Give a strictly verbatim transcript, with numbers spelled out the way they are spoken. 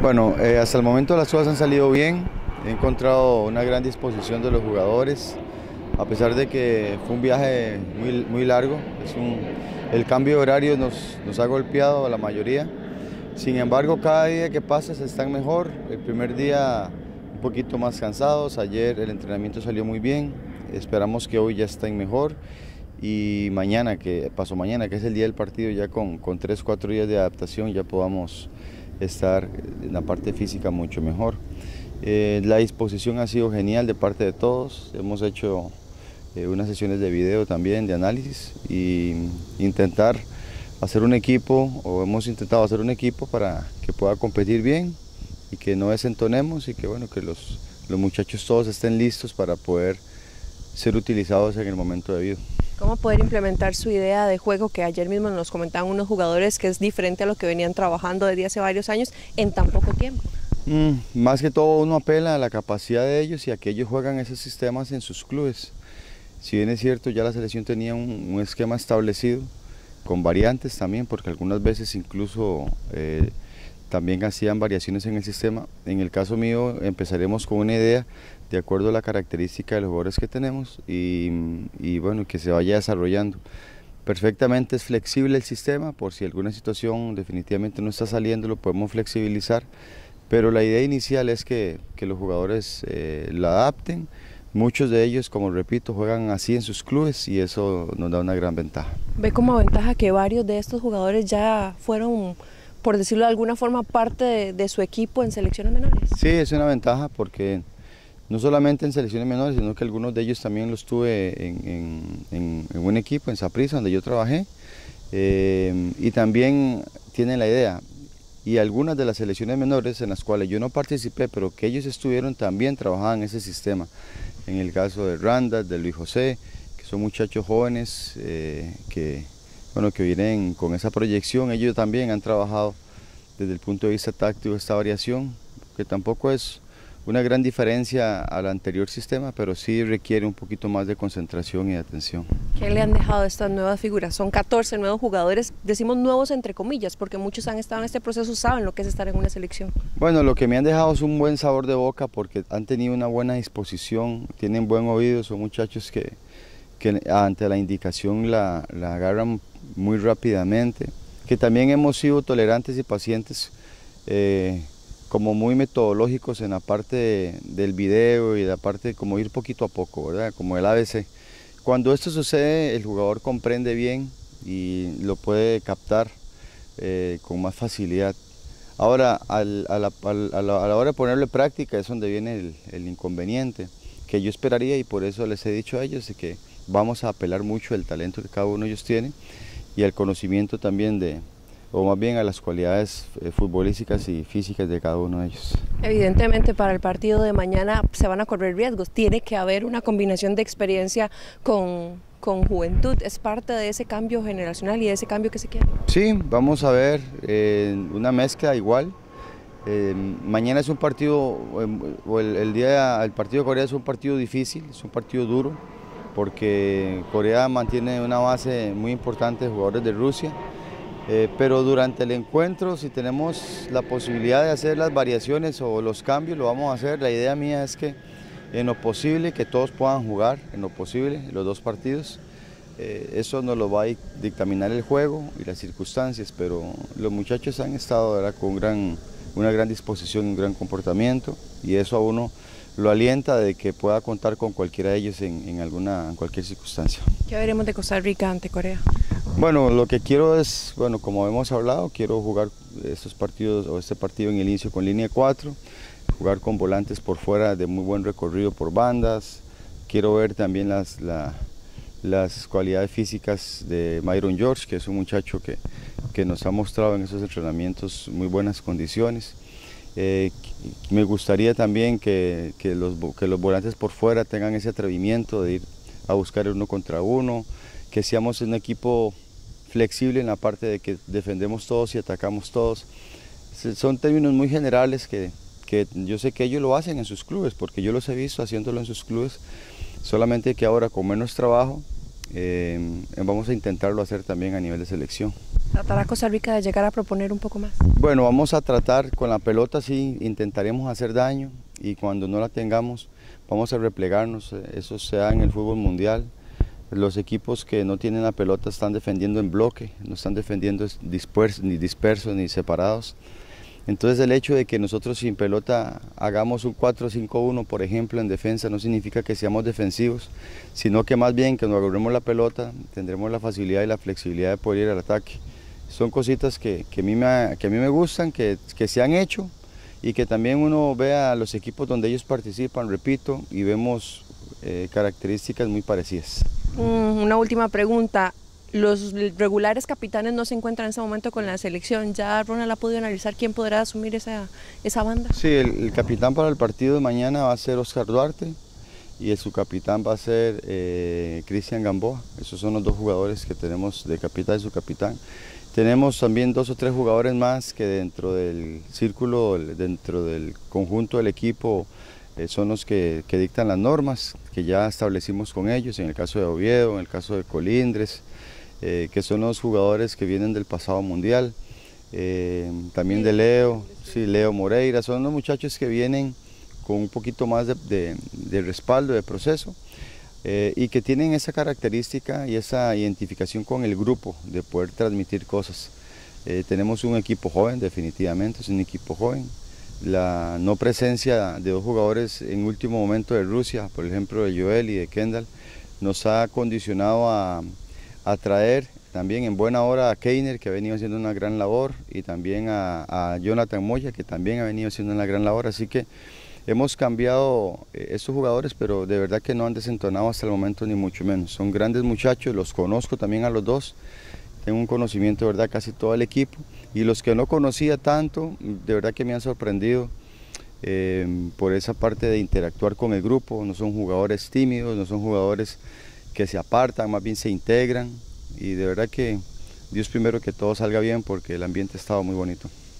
Bueno, eh, hasta el momento las cosas han salido bien, he encontrado una gran disposición de los jugadores, a pesar de que fue un viaje muy, muy largo, es un, el cambio de horario nos, nos ha golpeado a la mayoría, sin embargo cada día que pasa se están mejor, el primer día un poquito más cansados, ayer el entrenamiento salió muy bien, esperamos que hoy ya estén mejor y mañana, que pasó mañana, que es el día del partido, ya con, con tres, cuatro días de adaptación ya podamos estar en la parte física mucho mejor. Eh, la disposición ha sido genial de parte de todos, hemos hecho eh, unas sesiones de video también, de análisis, y intentar hacer un equipo, o hemos intentado hacer un equipo para que pueda competir bien y que no desentonemos y que, bueno, que los, los muchachos todos estén listos para poder ser utilizados en el momento debido. ¿Cómo poder implementar su idea de juego que ayer mismo nos comentaban unos jugadores que es diferente a lo que venían trabajando desde hace varios años en tan poco tiempo? Mm, más que todo uno apela a la capacidad de ellos y a que ellos juegan esos sistemas en sus clubes. Si bien es cierto, ya la selección tenía un, un esquema establecido, con variantes también, porque algunas veces incluso eh, también hacían variaciones en el sistema. En el caso mío empezaremos con una idea de acuerdo a la característica de los jugadores que tenemos y, y bueno, que se vaya desarrollando. Perfectamente es flexible el sistema, por si alguna situación definitivamente no está saliendo lo podemos flexibilizar, pero la idea inicial es que, que los jugadores eh, la adapten. Muchos de ellos, como repito, juegan así en sus clubes y eso nos da una gran ventaja. ¿Ve como ventaja que varios de estos jugadores ya fueron, por decirlo de alguna forma, parte de, de su equipo en selecciones menores? Sí, es una ventaja porque no solamente en selecciones menores, sino que algunos de ellos también los tuve en, en, en, en un equipo, en Saprissa, donde yo trabajé, eh, y también tienen la idea. Y algunas de las selecciones menores en las cuales yo no participé, pero que ellos estuvieron, también trabajaban en ese sistema. En el caso de Randall, de Luis José, que son muchachos jóvenes eh, que, bueno, que vienen con esa proyección, ellos también han trabajado desde el punto de vista táctico esta variación, que tampoco es una gran diferencia al anterior sistema, pero sí requiere un poquito más de concentración y de atención. ¿Qué le han dejado estas nuevas figuras? Son catorce nuevos jugadores, decimos nuevos entre comillas, porque muchos han estado en este proceso, saben lo que es estar en una selección. Bueno, lo que me han dejado es un buen sabor de boca porque han tenido una buena disposición, tienen buen oído, son muchachos que, que ante la indicación la, la agarran muy rápidamente, que también hemos sido tolerantes y pacientes, eh, como muy metodológicos en la parte de, del video y la parte de como ir poquito a poco, ¿verdad? Como el A B C. Cuando esto sucede, el jugador comprende bien y lo puede captar eh, con más facilidad. Ahora, al, a, la, al, a, la, a la hora de ponerlo en práctica es donde viene el, el inconveniente, que yo esperaría y por eso les he dicho a ellos de que vamos a apelar mucho al talento que cada uno de ellos tiene y al conocimiento también de, o más bien a las cualidades futbolísticas y físicas de cada uno de ellos. Evidentemente para el partido de mañana se van a correr riesgos, tiene que haber una combinación de experiencia con, con juventud, es parte de ese cambio generacional y de ese cambio que se quiere. Sí, vamos a ver eh, una mezcla igual. Eh, mañana es un partido, eh, o el, el día, el partido de Corea es un partido difícil, es un partido duro, porque Corea mantiene una base muy importante de jugadores de Rusia. Eh, pero durante el encuentro, si tenemos la posibilidad de hacer las variaciones o los cambios, lo vamos a hacer. La idea mía es que en lo posible, que todos puedan jugar, en lo posible, los dos partidos. Eh, eso nos lo va a dictaminar el juego y las circunstancias, pero los muchachos han estado, ¿verdad?, con gran, una gran disposición, un gran comportamiento, y eso a uno lo alienta de que pueda contar con cualquiera de ellos en, en, alguna, en cualquier circunstancia. ¿Qué veremos de Costa Rica ante Corea? Bueno, lo que quiero es, bueno, como hemos hablado, quiero jugar estos partidos o este partido en el inicio con línea cuatro, jugar con volantes por fuera de muy buen recorrido por bandas. Quiero ver también las, la, las cualidades físicas de Myron George, que es un muchacho que, que nos ha mostrado en esos entrenamientos muy buenas condiciones. Eh, me gustaría también que, que, los, que los volantes por fuera tengan ese atrevimiento de ir a buscar el uno contra uno, que seamos un equipo flexible en la parte de que defendemos todos y atacamos todos. Son términos muy generales que, que yo sé que ellos lo hacen en sus clubes, porque yo los he visto haciéndolo en sus clubes, solamente que ahora con menos trabajo eh, vamos a intentarlo hacer también a nivel de selección. ¿Tratará Costa Rica de llegar a proponer un poco más? Bueno, vamos a tratar con la pelota, sí, intentaremos hacer daño y cuando no la tengamos vamos a replegarnos, eso se da en el fútbol mundial. Los equipos que no tienen la pelota están defendiendo en bloque, no están defendiendo dispersos, ni dispersos ni separados. Entonces el hecho de que nosotros sin pelota hagamos un cuatro cinco uno, por ejemplo, en defensa, no significa que seamos defensivos, sino que más bien que cuando agarremos la pelota tendremos la facilidad y la flexibilidad de poder ir al ataque. Son cositas que, que, a, mí me, que a mí me gustan, que, que se han hecho y que también uno vea a los equipos donde ellos participan, repito, y vemos eh, características muy parecidas. Una última pregunta. Los regulares capitanes no se encuentran en ese momento con la selección. ¿Ya Ronald ha podido analizar quién podrá asumir esa, esa banda? Sí, el, el capitán para el partido de mañana va a ser Oscar Duarte y el subcapitán va a ser eh, Cristian Gamboa. Esos son los dos jugadores que tenemos de capitán y subcapitán. Tenemos también dos o tres jugadores más que dentro del círculo, dentro del conjunto del equipo, eh, son los que, que dictan las normas que ya establecimos con ellos, en el caso de Oviedo, en el caso de Colindres, Eh, que son los jugadores que vienen del pasado mundial, eh, también de Leo, sí, Leo Moreira, son los muchachos que vienen con un poquito más de, de, de respaldo, de proceso, eh, y que tienen esa característica y esa identificación con el grupo de poder transmitir cosas. Eh, tenemos un equipo joven, definitivamente, es un equipo joven. La no presencia de dos jugadores en último momento de Rusia, por ejemplo de Joel y de Kendall, nos ha condicionado a a traer también en buena hora a Keiner, que ha venido haciendo una gran labor, y también a, a Jonathan Moya, que también ha venido haciendo una gran labor, así que hemos cambiado estos jugadores, pero de verdad que no han desentonado hasta el momento ni mucho menos. Son grandes muchachos, los conozco también a los dos, tengo un conocimiento de verdad casi todo el equipo, y los que no conocía tanto, de verdad que me han sorprendido eh, por esa parte de interactuar con el grupo. No son jugadores tímidos, no son jugadores que se apartan, más bien se integran, y de verdad que Dios primero que todo salga bien porque el ambiente ha estado muy bonito.